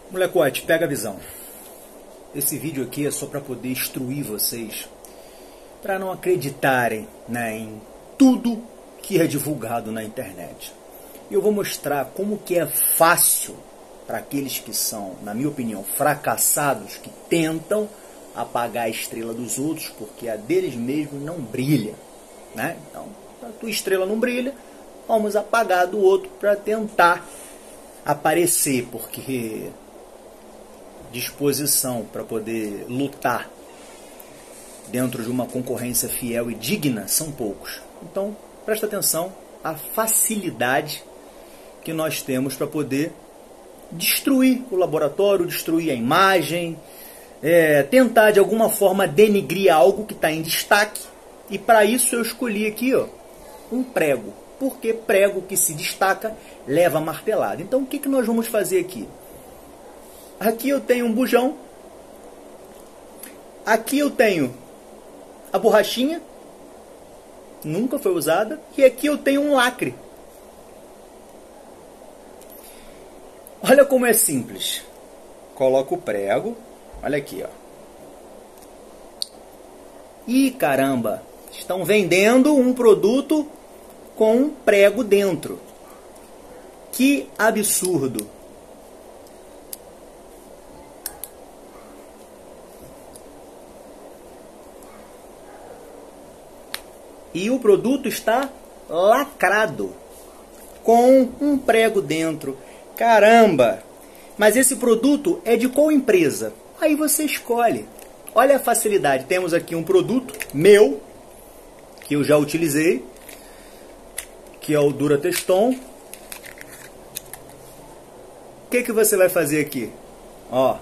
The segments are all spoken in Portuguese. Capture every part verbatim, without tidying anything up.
Molecote, pega a visão. Esse vídeo aqui é só para poder instruir vocês, para não acreditarem, né, em tudo que é divulgado na internet. E eu vou mostrar como que é fácil para aqueles que são, na minha opinião, fracassados, que tentam apagar a estrela dos outros, porque a deles mesmos não brilha, né? Então, a tua estrela não brilha, vamos apagar do outro para tentar aparecer, porque disposição para poder lutar dentro de uma concorrência fiel e digna são poucos. Então, presta atenção à facilidade que nós temos para poder destruir o laboratório, destruir a imagem, é, tentar de alguma forma denigrir algo que está em destaque. E para isso eu escolhi aqui, ó, um prego, porque prego que se destaca leva martelada. Então o que, que nós vamos fazer aqui? Aqui eu tenho um bujão, aqui eu tenho a borrachinha, nunca foi usada, e aqui eu tenho um lacre. Olha como é simples. Coloco o prego, olha aqui, ó. Ih, caramba, estão vendendo um produto com um prego dentro. Que absurdo. E o produto está lacrado, com um prego dentro. Caramba! Mas esse produto é de qual empresa? Aí você escolhe. Olha a facilidade. Temos aqui um produto meu, que eu já utilizei, que é o Durateston. O que, que você vai fazer aqui? Ó.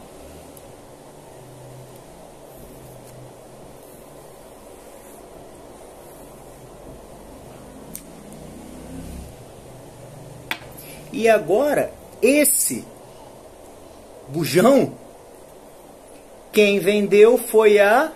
E agora, esse bujão, quem vendeu foi a...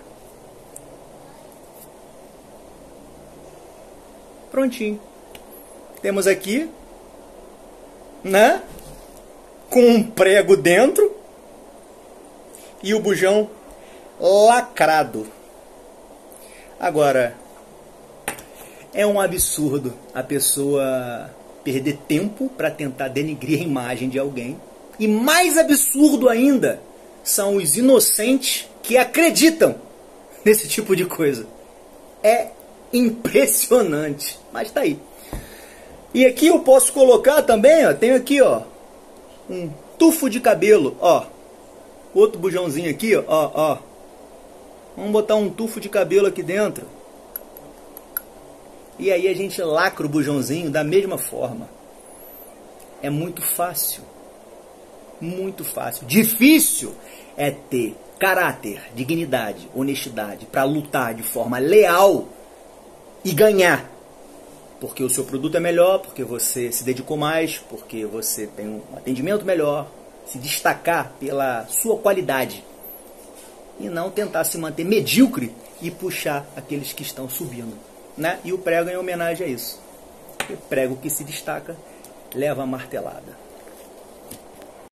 Prontinho. Temos aqui, né? Com um prego dentro e o bujão lacrado. Agora, é um absurdo a pessoa perder tempo para tentar denigrir a imagem de alguém. E mais absurdo ainda são os inocentes que acreditam nesse tipo de coisa. É impressionante, mas tá aí. E aqui eu posso colocar também, ó, tenho aqui, ó, um tufo de cabelo, ó. Outro bujãozinho aqui, ó, ó. Vamos botar um tufo de cabelo aqui dentro. E aí a gente lacra o bujãozinho da mesma forma. É muito fácil. Muito fácil. Difícil é ter caráter, dignidade, honestidade para lutar de forma leal e ganhar. Porque o seu produto é melhor, porque você se dedicou mais, porque você tem um atendimento melhor, se destacar pela sua qualidade. E não tentar se manter medíocre e puxar aqueles que estão subindo. Né? E o prego é em homenagem a isso. O prego que se destaca leva a martelada.